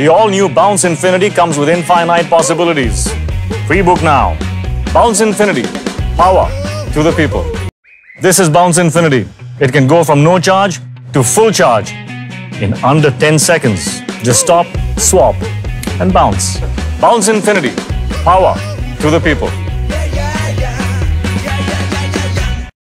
The all-new Bounce Infinity comes with infinite possibilities. Free book now. Bounce Infinity. Power to the people. This is Bounce Infinity. It can go from no charge to full charge in under 10 seconds. Just stop, swap, and bounce. Bounce Infinity. Power to the people.